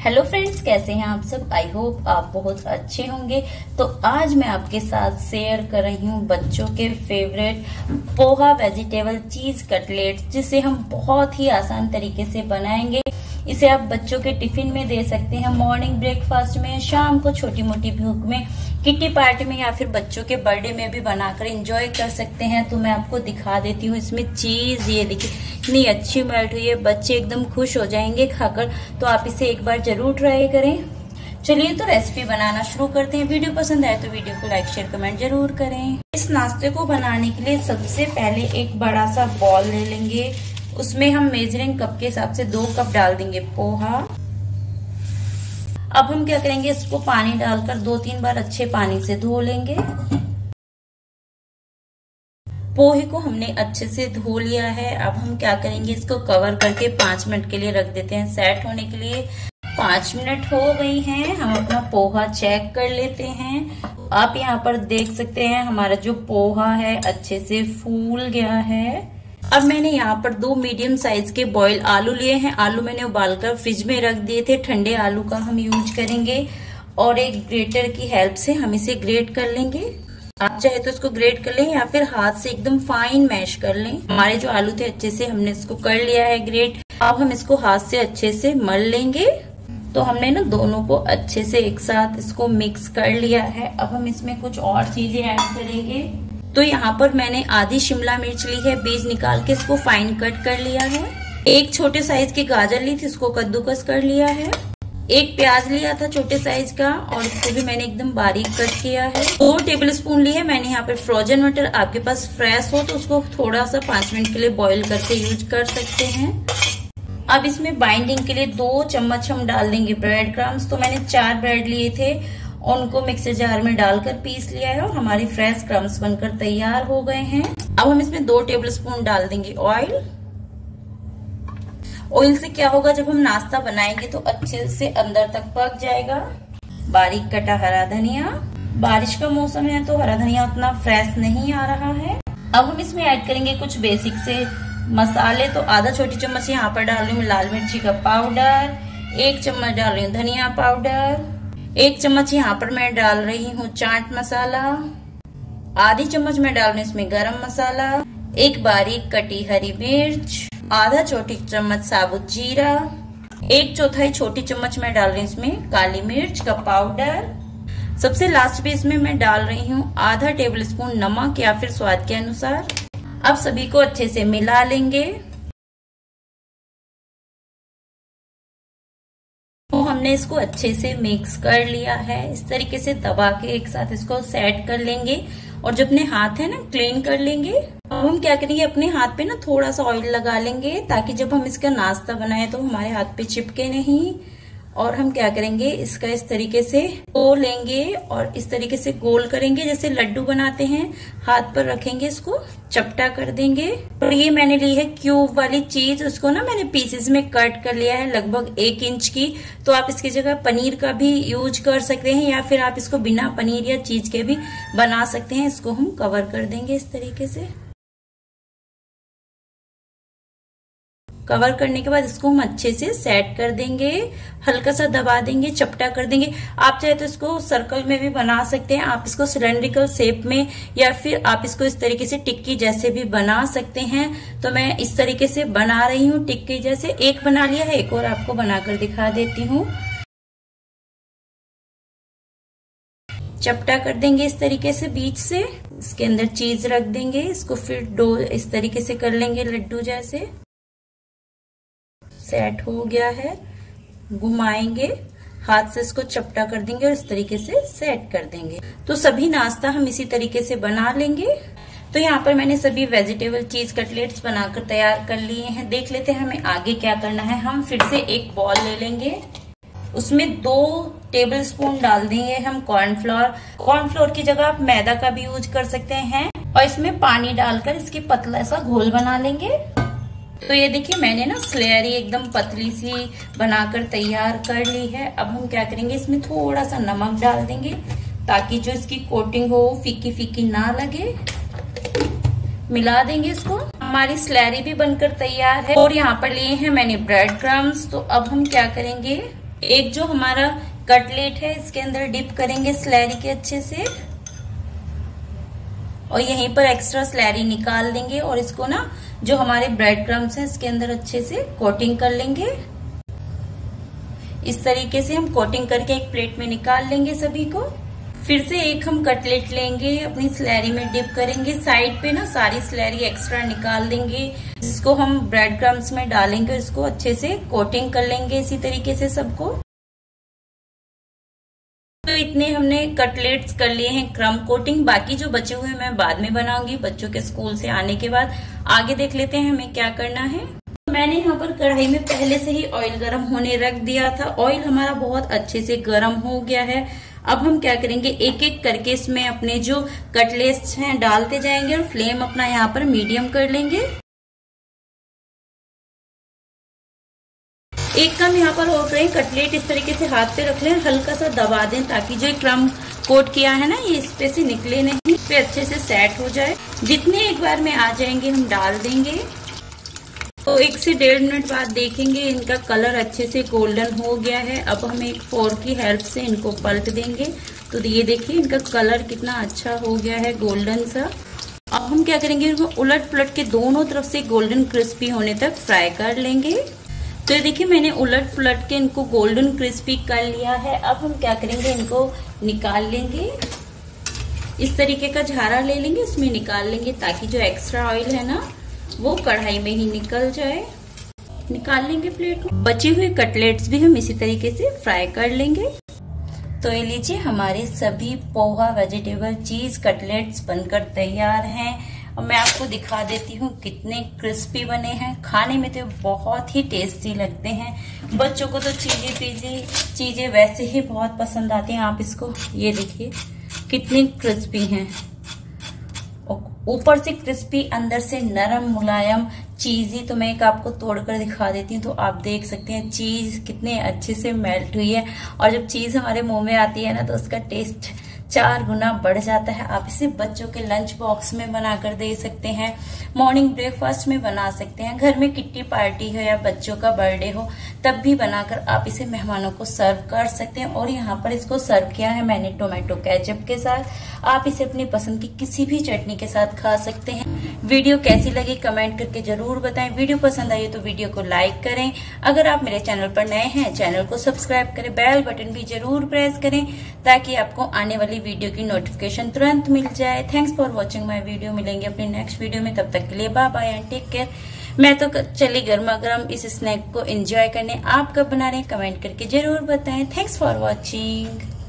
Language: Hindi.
हेलो फ्रेंड्स, कैसे हैं आप सब। आई होप आप बहुत अच्छे होंगे। तो आज मैं आपके साथ शेयर कर रही हूँ बच्चों के favourite poha vegetable cheese cutlet, जिसे हम बहुत ही आसान तरीके से बनाएंगे। इसे आप बच्चों के टिफिन में दे सकते हैं, मॉर्निंग ब्रेकफास्ट में, शाम को छोटी मोटी भूख में, किटी पार्टी में या फिर बच्चों के बर्थडे में भी बनाकर एंजॉय कर सकते हैं। तो मैं आपको दिखा देती हूँ। इसमें चीज ये देखिए इतनी अच्छी मेल्ट हुई है, बच्चे एकदम खुश हो जाएंगे खाकर। तो आप इसे एक बार जरूर ट्राई करें। चलिए तो रेसिपी बनाना शुरू करते हैं। वीडियो पसंद आए तो वीडियो को लाइक शेयर कमेंट जरूर करें। इस नाश्ते को बनाने के लिए सबसे पहले एक बड़ा सा बॉल ले लेंगे। उसमें हम मेजरिंग कप के हिसाब से 2 कप डाल देंगे पोहा। अब हम क्या करेंगे, इसको पानी डालकर 2-3 बार अच्छे पानी से धो लेंगे। पोहे को हमने अच्छे से धो लिया है। अब हम क्या करेंगे, इसको कवर करके 5 मिनट के लिए रख देते हैं सेट होने के लिए। 5 मिनट हो गई हैं। हम अपना पोहा चेक कर लेते हैं। आप यहाँ पर देख सकते हैं हमारा जो पोहा है अच्छे से फूल गया है। अब मैंने यहाँ पर 2 मीडियम साइज के बॉयल आलू लिए हैं। आलू मैंने उबालकर फ्रिज में रख दिए थे। ठंडे आलू का हम यूज करेंगे और एक ग्रेटर की हेल्प से हम इसे ग्रेट कर लेंगे। आप चाहे तो इसको ग्रेट कर लें या फिर हाथ से एकदम फाइन मैश कर लें। हमारे जो आलू थे अच्छे से हमने इसको कर लिया है ग्रेट। अब हम इसको हाथ से अच्छे से मल लेंगे। तो हमने ना दोनों को अच्छे से एक साथ इसको मिक्स कर लिया है। अब हम इसमें कुछ और चीजें ऐड करेंगे। तो यहाँ पर मैंने आधी शिमला मिर्च ली है, बीज निकाल के इसको फाइन कट कर लिया है। एक छोटे साइज की गाजर ली थी, इसको कद्दूकस कर लिया है। एक प्याज लिया था छोटे साइज का और इसको भी मैंने एकदम बारीक कट किया है। 2 टेबलस्पून ली है मैंने यहाँ पर फ्रोजन मटर। आपके पास फ्रेश हो तो उसको थोड़ा सा 5 मिनट के लिए बॉईल करके यूज कर सकते हैं। अब इसमें बाइंडिंग के लिए 2 चम्मच हम डाल देंगे ब्रेड क्रम्स। तो मैंने 4 ब्रेड लिए थे, उनको मिक्सर जार में डालकर पीस लिया है और हमारी फ्रेश क्रम्स बनकर तैयार हो गए हैं। अब हम इसमें 2 टेबलस्पून डाल देंगे ऑयल। ऑयल से क्या होगा, जब हम नाश्ता बनाएंगे तो अच्छे से अंदर तक पक जाएगा। बारीक कटा हरा धनिया। बारिश का मौसम है तो हरा धनिया उतना फ्रेश नहीं आ रहा है। अब हम इसमें ऐड करेंगे कुछ बेसिक से मसाले। तो आधा छोटी चम्मच यहाँ पर डाल रही हूँ लाल मिर्ची का पाउडर, 1 चम्मच डाल रही हूँ धनिया पाउडर, 1 चम्मच यहाँ पर मैं डाल रही हूँ चाट मसाला, आधी चम्मच मैं डाल रही हूँ इसमें गरम मसाला, 1 बारीक कटी हरी मिर्च, आधा छोटी चम्मच साबुत जीरा, 1/4 छोटी चम्मच मैं डाल रही हूँ इसमें काली मिर्च का पाउडर। सबसे लास्ट में इसमें मैं डाल रही हूँ आधा टेबलस्पून नमक या फिर स्वाद के अनुसार। अब सभी को अच्छे से मिला लेंगे। तो हमने इसको अच्छे से मिक्स कर लिया है। इस तरीके से दबा के एक साथ इसको सेट कर लेंगे और जो अपने हाथ है ना क्लीन कर लेंगे। अब हम क्या करेंगे, अपने हाथ पे ना थोड़ा सा ऑयल लगा लेंगे ताकि जब हम इसका नाश्ता बनाए तो हमारे हाथ पे चिपके नहीं। और हम क्या करेंगे, इसका इस तरीके से गोल लेंगे और इस तरीके से गोल करेंगे जैसे लड्डू बनाते हैं। हाथ पर रखेंगे, इसको चपटा कर देंगे। और ये मैंने ली है क्यूब वाली चीज, उसको ना मैंने पीसेस में कट कर लिया है लगभग 1 इंच की। तो आप इसकी जगह पनीर का भी यूज कर सकते हैं या फिर आप इसको बिना पनीर या चीज के भी बना सकते हैं। इसको हम कवर कर देंगे इस तरीके से। कवर करने के बाद इसको हम अच्छे से सेट कर देंगे, हल्का सा दबा देंगे, चपटा कर देंगे। आप चाहे तो इसको सर्कल में भी बना सकते हैं, आप इसको सिलेंड्रिकल शेप में, या फिर आप इसको इस तरीके से टिक्की जैसे भी बना सकते हैं। तो मैं इस तरीके से बना रही हूँ टिक्की जैसे। एक बना लिया है, एक और आपको बनाकर दिखा देती हूँ। चपटा कर देंगे इस तरीके से बीच से, इसके अंदर चीज रख देंगे। इसको फिर डो इस तरीके से कर लेंगे लड्डू जैसे। सेट हो गया है, घुमाएंगे हाथ से, इसको चपटा कर देंगे और इस तरीके से सेट कर देंगे। तो सभी नाश्ता हम इसी तरीके से बना लेंगे। तो यहाँ पर मैंने सभी वेजिटेबल चीज कटलेट्स बनाकर तैयार कर लिए हैं। देख लेते हैं हमें आगे क्या करना है। हम फिर से एक बॉल ले लेंगे, उसमें 2 टेबलस्पून डाल देंगे हम कॉर्नफ्लोर। कॉर्नफ्लोर की जगह आप मैदा का भी यूज कर सकते हैं। और इसमें पानी डालकर इसकी पतला सा घोल बना लेंगे। तो ये देखिए मैंने ना स्लेरी एकदम पतली सी बनाकर तैयार कर ली है। अब हम क्या करेंगे, इसमें थोड़ा सा नमक डाल देंगे ताकि जो इसकी कोटिंग हो फीकी फीकी ना लगे। मिला देंगे इसको। हमारी स्लेरी भी बनकर तैयार है। और यहाँ पर लिए हैं मैंने ब्रेड क्रम्स। तो अब हम क्या करेंगे, एक जो हमारा कटलेट है इसके अंदर डिप करेंगे स्लैरी के अच्छे से, और यहीं पर एक्स्ट्रा स्लैरी निकाल देंगे और इसको ना जो हमारे ब्रेड क्रम्स हैं इसके अंदर अच्छे से कोटिंग कर लेंगे। इस तरीके से हम कोटिंग करके एक प्लेट में निकाल लेंगे सभी को। फिर से एक हम कटलेट लेंगे, अपनी स्लैरी में डिप करेंगे, साइड पे ना सारी स्लैरी एक्स्ट्रा निकाल देंगे, इसको हम ब्रेड क्रम्स में डालेंगे, इसको अच्छे से कोटिंग कर लेंगे इसी तरीके से सबको। तो इतने हमने कटलेट्स कर लिए हैं क्रम कोटिंग, बाकी जो बचे हुए मैं बाद में बनाऊंगी बच्चों के स्कूल से आने के बाद। आगे देख लेते हैं हमें क्या करना है। मैंने यहाँ पर कढ़ाई में पहले से ही ऑयल गरम होने रख दिया था। ऑयल हमारा बहुत अच्छे से गरम हो गया है। अब हम क्या करेंगे, एक एक करके इसमें अपने जो कटलेट्स हैं डालते जाएंगे और फ्लेम अपना यहाँ पर मीडियम कर लेंगे। एक काम यहाँ पर हो रही, कटलेट इस तरीके से हाथ पे रख लें, हल्का सा दबा दें ताकि जो क्रम कोट किया है ना ये इस पे से निकले नहीं, इस पे अच्छे से सेट हो जाए। जितने एक बार में आ जाएंगे हम डाल देंगे। तो 1 से 1.5 मिनट बाद देखेंगे इनका कलर अच्छे से गोल्डन हो गया है। अब हम एक फोर्क की हेल्प से इनको पलट देंगे। तो ये देखिए इनका कलर कितना अच्छा हो गया है, गोल्डन सा। अब हम क्या करेंगे, इनको उलट पुलट के दोनों तरफ से गोल्डन क्रिस्पी होने तक फ्राई कर लेंगे। तो देखिए मैंने उलट पुलट के इनको गोल्डन क्रिस्पी कर लिया है। अब हम क्या करेंगे, इनको निकाल लेंगे। इस तरीके का झारा ले लेंगे, इसमें निकाल लेंगे ताकि जो एक्स्ट्रा ऑयल है ना वो कढ़ाई में ही निकल जाए। निकाल लेंगे प्लेट में। बचे हुए कटलेट्स भी हम इसी तरीके से फ्राई कर लेंगे। तो ये लीजिए हमारे सभी पोहा वेजिटेबल चीज कटलेट्स बनकर तैयार हैं। और मैं आपको दिखा देती हूँ कितने क्रिस्पी बने हैं। खाने में तो बहुत ही टेस्टी लगते हैं। बच्चों को तो चीजें वैसे ही बहुत पसंद आती हैं। आप इसको ये देखिए कितने क्रिस्पी हैं, ऊपर से क्रिस्पी अंदर से नरम मुलायम चीजी। तो मैं एक आपको तोड़कर दिखा देती हूँ तो आप देख सकते हैं चीज कितने अच्छे से मेल्ट हुई है। और जब चीज हमारे मुंह में आती है ना तो उसका टेस्ट 4 गुना बढ़ जाता है। आप इसे बच्चों के लंच बॉक्स में बनाकर दे सकते हैं, मॉर्निंग ब्रेकफास्ट में बना सकते हैं, घर में किट्टी पार्टी हो या बच्चों का बर्थडे हो तब भी बनाकर आप इसे मेहमानों को सर्व कर सकते हैं। और यहाँ पर इसको सर्व किया है मैंने टोमेटो केचप के साथ। आप इसे अपनी पसंद की किसी भी चटनी के साथ खा सकते हैं। वीडियो कैसी लगी कमेंट करके जरूर बताएं। वीडियो पसंद आई तो वीडियो को लाइक करें। अगर आप मेरे चैनल पर नए हैं चैनल को सब्सक्राइब करें, बेल बटन भी जरूर प्रेस करें ताकि आपको आने वाली वीडियो की नोटिफिकेशन तुरंत मिल जाए। Thanks for watching my video. मिलेंगे अपनी नेक्स्ट वीडियो में, तब तक के लिए bye bye and take care. मैं तो चली गर्मा गर्म इस स्नैक को एंजॉय करने। आप कब बना रहे हैं कमेंट करके जरूर बताएं। Thanks for watching.